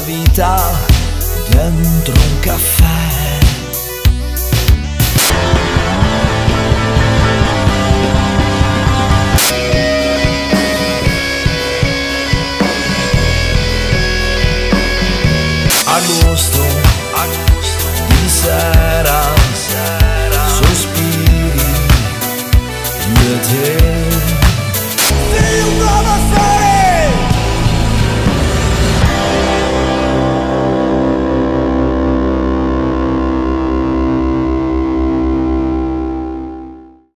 vita dentro un caffè. Agosto, di sera, sospiri, io e te.